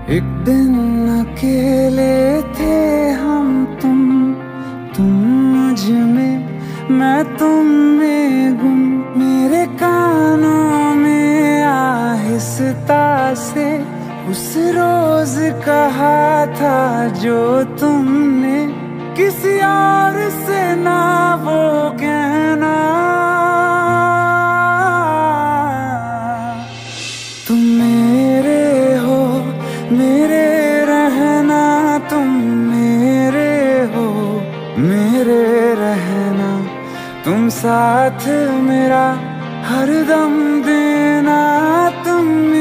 एक दिन अकेले थे हम तुम मुझ में, मैं तुम में गुम। मेरे कानों में आहिस्ता से उस रोज कहा था जो तुमने किसी और से ना वो कहना। तुम मेरे हो, मेरे रहना, तुम मेरे हो, मेरे रहना। तुम साथ मेरा हर दम देना, तुम